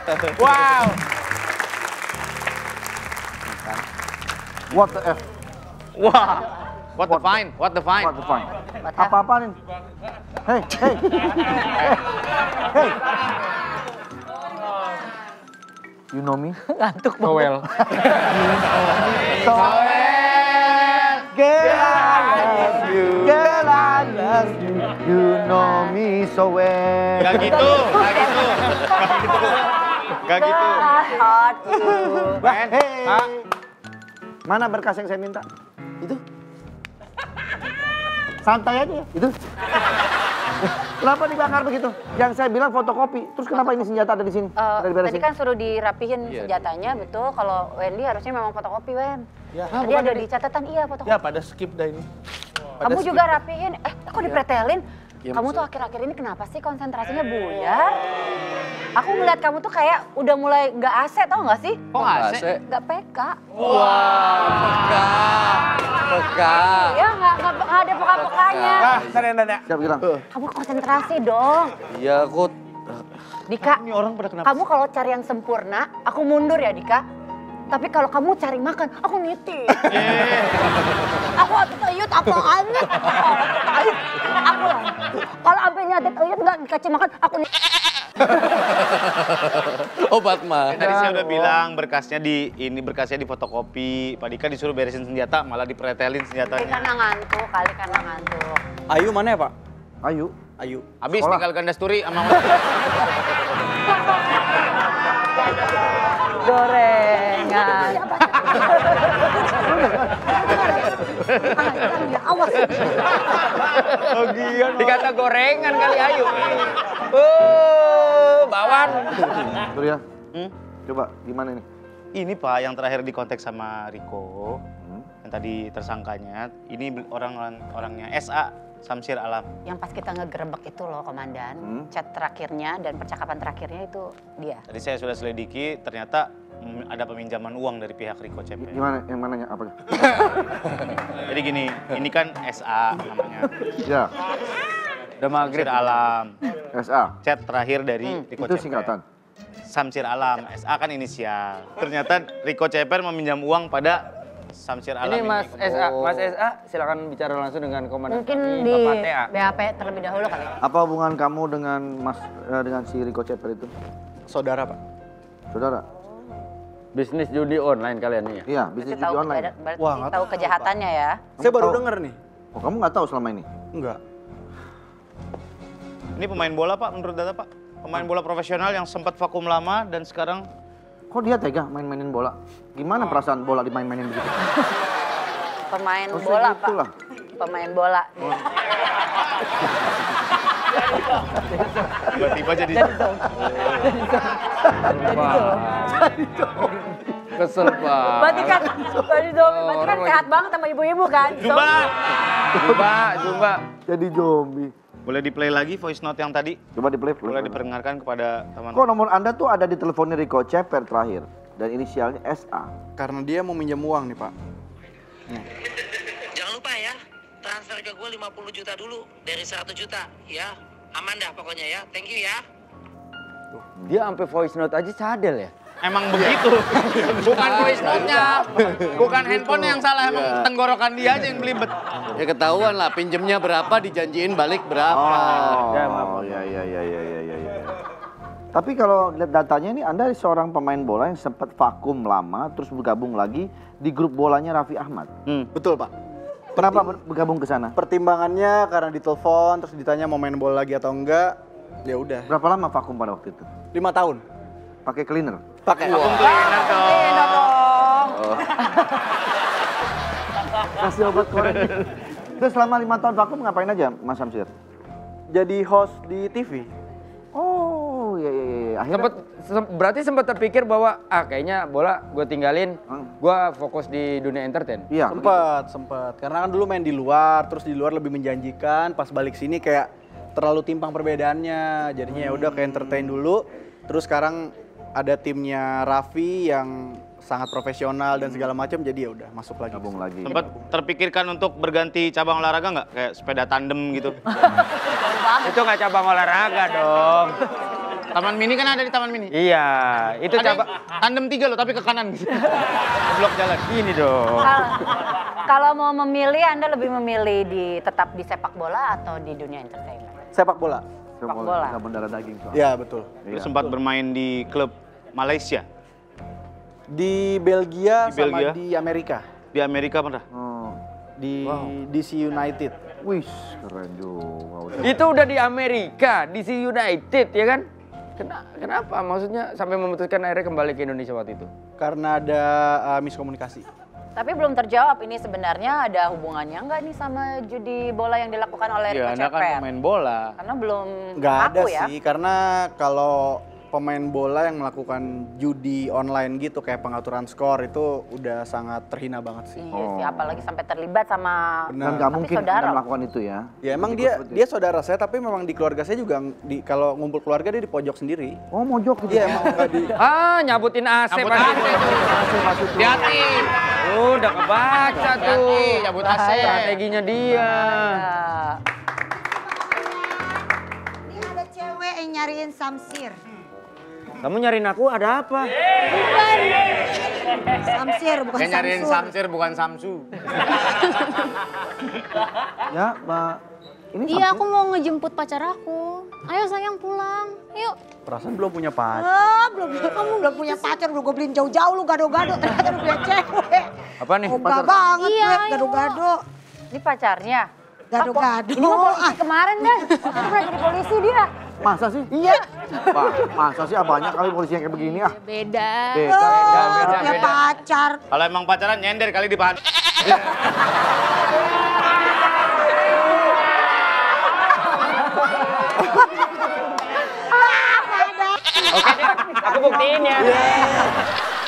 Wow. What the F? Wah. What the fine? What the fine? What the fine? Apa-apa nih? Hey, hey, hey. You know me? Ngantuk Well. So girl, I love you. Girl, I love you. You know me so well. Gak gitu, gak gitu. Gak gitu. Hot you. Hey. Pak. Mana berkas yang saya minta? Itu. Santai aja ya, itu. Kenapa dibakar begitu? Yang saya bilang fotokopi. Terus kenapa ini senjata ada di sini? Tadi kan suruh dirapihin senjatanya, betul. Kalau Wendy harusnya memang fotokopi, Wen. Ya. Tadi ada di catatan, iya fotokopi. Ya pada skip dah ini. Kamu juga rapihin, kok dipretelin? Kamu tuh akhir-akhir ini kenapa sih konsentrasinya buyar? Aku ngeliat kamu tuh kayak udah mulai nggak AC, tau nggak sih? Kok nggak AC? Nggak PK. Peka. Iya, nggak ada peka-pekanya. Nanya. Siap bilang. Kamu konsentrasi dong. Iya, aku. Dika, Ini orang pada kenapa? kamu kalau cari yang sempurna, aku mundur ya Dika. Tapi kalau kamu cari makan, aku niti. Aku ayut apaan? Aku kalau sampai nyatet ayut nggak dikasih makan, aku niti. Obat mah. Tadi saya udah bilang berkasnya berkasnya di fotokopi. Pak Dika disuruh beresin senjata, malah dipretelin Kali senjatanya. karena ngantuk. Ayu mana ya Pak? Ayo. Ayu. Habis Sekolah. tinggal Gandasturi sama Gorengan. Awas. Dikata gorengan kali Ayu. Bawan. Surya. Coba gimana ini? Ini Pak yang terakhir di kontak sama Riko. Yang tadi tersangkanya. Ini orangnya SA. Samsir Alam. Yang pas kita ngegerebek itu loh Komandan, chat terakhirnya dan percakapan terakhirnya itu dia. Tadi saya sudah selidiki, ternyata ada peminjaman uang dari pihak Riko CP. Gimana? Yang mananya? Apa? Jadi gini, ini kan SA namanya. Ya. Udah maghrib. Samsir Alam. SA. Chat terakhir dari Riko Itu CP. singkatan. Samsir Alam, SA kan inisial. Ternyata Riko CP meminjam uang pada Samsir Alam Ini Mas SA, silakan bicara langsung dengan komandan. Mungkin di BAP terlebih dahulu kali. Apa hubungan kamu dengan dengan si Riko Ceper itu? Saudara Pak. Saudara? Bisnis judi online kalian nih ya? Iya, bisnis judi online. Berarti Wah, nggak tahu kejahatannya ya. Saya baru tahu? denger nih. Oh, kamu nggak tahu selama ini? Enggak. Ini pemain bola Pak, menurut data Pak. Pemain bola profesional yang sempat vakum lama dan sekarang Kok dia tega main-mainin bola? Gimana perasaan bola dimain-mainin begitu? Pemain Oh, bola, Pak. segitulah. Pemain bola. tiba-tiba jadi Kesel Pak. Berarti kan sehat banget sama ibu-ibu kan? Jumba. Jadi zombie. Boleh di play lagi voice note yang tadi? Coba di play. Boleh diperdengarkan kepada Kok teman-teman. nomor Anda tuh ada di teleponnya Riko Ceper terakhir? Dan inisialnya SA. Karena dia mau minjem uang nih Pak. Jangan lupa ya, transfer ke gue 50 juta dulu dari 100 juta ya. Aman dah pokoknya ya, thank you ya. Dia sampai voice note aja cadel ya? Emang begitu. Bukan voice note-nya. Bukan handphone yang salah, emang tenggorokan dia aja yang belibet. Ya ketahuan lah, pinjemnya berapa, dijanjiin balik berapa. Oh, ya. Tapi kalau lihat datanya ini, Anda seorang pemain bola yang sempat vakum lama, terus bergabung lagi di grup bolanya Raffi Ahmad. Betul Pak. Kenapa bergabung ke sana? Pertimbangannya karena ditelepon terus ditanya mau main bola lagi atau enggak. Ya udah. Berapa lama vakum pada waktu itu? 5 tahun. Pakai cleaner? Pakai. Kasih obat korek. Terus selama 5 tahun vakum ngapain aja Mas Samsir? Jadi host di TV. Oh, iya. Akhirnya Berarti sempat terpikir bahwa kayaknya bola gue tinggalin, gue fokus di dunia entertain. iya. Sempet. Karena kan dulu main di luar, terus di luar lebih menjanjikan. Pas balik sini kayak terlalu timpang perbedaannya. Jadinya ya udah ke entertain dulu. Terus sekarang ada timnya Raffi yang sangat profesional dan segala macam, jadi ya udah masuk lagi. Gabung lagi. Sempat terpikirkan untuk berganti cabang olahraga nggak? Kayak sepeda tandem gitu. Itu nggak cabang olahraga dong. Taman Mini kan ada di Taman Mini. Iya, itu Ada cabang. tandem 3 loh, tapi ke kanan gitu. Blok jalan. Ini dong. Kalau mau memilih, Anda lebih memilih tetap di sepak bola atau di dunia entertainment? Sepak bola. Sepak bola. Kita mendarah daging soalnya. Ya, betul. Lu sempat bermain di klub Malaysia, Di Belgia Di sama Belgia. di Amerika. di Amerika pernah. Oh. Di DC United. Wih, keren juga. Itu udah di Amerika, di DC United ya kan? Kenapa? Maksudnya sampai memutuskan akhirnya kembali ke Indonesia waktu itu? Karena ada miskomunikasi. Tapi belum terjawab ini sebenarnya ada hubungannya nggak nih sama judi bola yang dilakukan oleh Rico Iya, Anda kan Ceper? pemain bola. Karena belum Nggak ada ngaku ya. sih, karena kalau pemain bola yang melakukan judi online gitu kayak pengaturan skor itu udah sangat terhina banget sih. Iya sih, apalagi sampai terlibat sama Benar. Dan nggak Tapi mungkin saudara. Anda melakukan itu ya. Ya emang Ikut-ikut dia saudara saya, tapi memang di keluarga saya juga kalau ngumpul keluarga dia di pojok sendiri. Oh, mojok gitu. Iya emang nggak di. Nyabutin AC Cabut pasti. AC tuh. Hati-hati. Udah kebaca tuh. Hati-hati, cabut AC. Strateginya dia. Ya. Ini ada cewek yang nyariin Samsir. Kamu nyariin aku ada apa? Samsir bukan Kayak nyariin Samsur. Samsir bukan Samsu. Ya, Mbak. Ini Iya, Samsir. aku mau ngejemput pacar aku. Ayo sayang pulang, yuk. Perasaan belum punya pacar. Kamu belum punya pacar, udah gue beliin jauh-jauh lu gado-gado, ternyata udah punya cewek. Apa nih? Ogah banget Iya, gue, ayo. gado-gado. Ini pacarnya. Gado-gado. Ini mah polisi kemarin kan? Waktu itu pernah jadi polisi dia. Masa sih? Iya. Pak, masa sih banyak kali polisi yang kayak begini ah. Beda. Beda. Punya pacar. Kalau emang pacaran nyender kali di bahan. Oke deh, aku buktiin ya.